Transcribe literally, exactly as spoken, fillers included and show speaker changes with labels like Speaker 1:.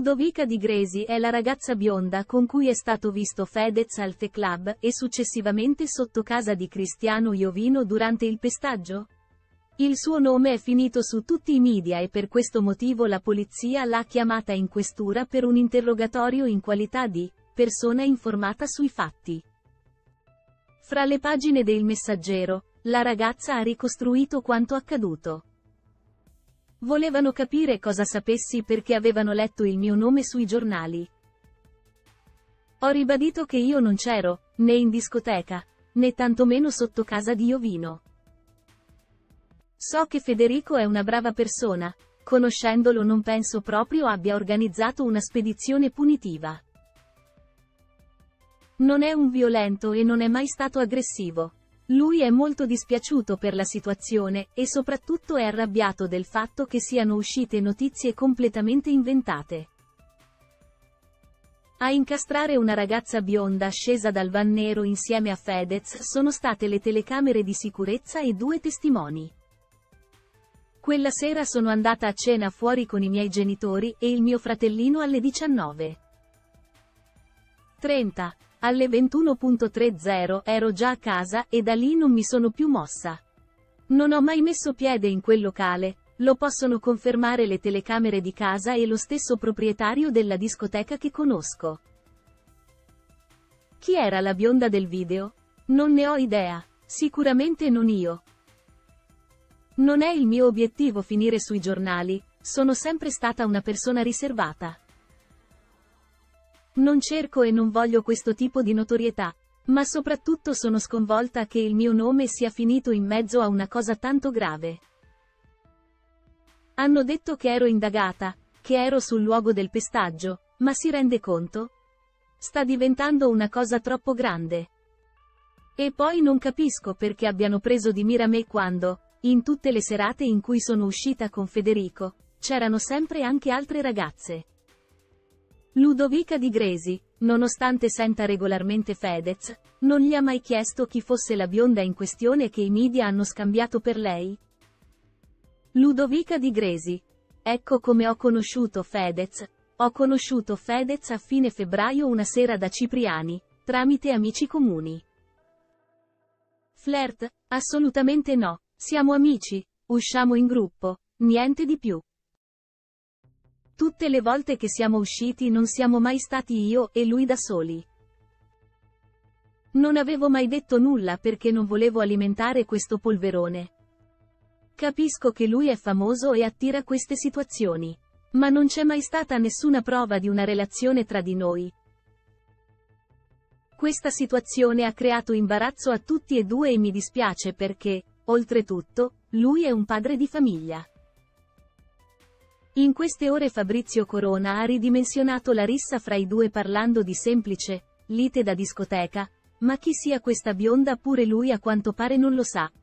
Speaker 1: Ludovica Di Gresi è la ragazza bionda con cui è stato visto Fedez al The Club e successivamente sotto casa di Cristiano Iovino durante il pestaggio? Il suo nome è finito su tutti i media e per questo motivo la polizia l'ha chiamata in questura per un interrogatorio in qualità di persona informata sui fatti. Fra le pagine del Messaggero, la ragazza ha ricostruito quanto accaduto. Volevano capire cosa sapessi perché avevano letto il mio nome sui giornali. Ho ribadito che io non c'ero, né in discoteca, né tantomeno sotto casa di Iovino. So che Federico è una brava persona, conoscendolo non penso proprio abbia organizzato una spedizione punitiva. Non è un violento e non è mai stato aggressivo. Lui è molto dispiaciuto per la situazione, e soprattutto è arrabbiato del fatto che siano uscite notizie completamente inventate. A incastrare una ragazza bionda scesa dal van nero insieme a Fedez sono state le telecamere di sicurezza e due testimoni. Quella sera sono andata a cena fuori con i miei genitori e il mio fratellino alle diciannove e trenta. Alle ventuno e trenta ero già a casa e da lì non mi sono più mossa. Non ho mai messo piede in quel locale, lo possono confermare le telecamere di casa e lo stesso proprietario della discoteca che conosco. Chi era la bionda del video? Non ne ho idea. Sicuramente non io. Non è il mio obiettivo finire sui giornali, sono sempre stata una persona riservata. Non cerco e non voglio questo tipo di notorietà, ma soprattutto sono sconvolta che il mio nome sia finito in mezzo a una cosa tanto grave. Hanno detto che ero indagata, che ero sul luogo del pestaggio, ma si rende conto? Sta diventando una cosa troppo grande. E poi non capisco perché abbiano preso di mira me quando, in tutte le serate in cui sono uscita con Federico, c'erano sempre anche altre ragazze. Ludovica Di Gresi, nonostante senta regolarmente Fedez, non gli ha mai chiesto chi fosse la bionda in questione che i media hanno scambiato per lei? Ludovica Di Gresi. Ecco come ho conosciuto Fedez. Ho conosciuto Fedez a fine febbraio una sera da Cipriani, tramite amici comuni. Flirt? Assolutamente no, siamo amici, usciamo in gruppo, niente di più. Tutte le volte che siamo usciti non siamo mai stati io e lui da soli. Non avevo mai detto nulla perché non volevo alimentare questo polverone. Capisco che lui è famoso e attira queste situazioni. Ma non c'è mai stata nessuna prova di una relazione tra di noi. Questa situazione ha creato imbarazzo a tutti e due e mi dispiace perché, oltretutto, lui è un padre di famiglia. In queste ore Fabrizio Corona ha ridimensionato la rissa fra i due parlando di semplice lite da discoteca, ma chi sia questa bionda pure lui a quanto pare non lo sa.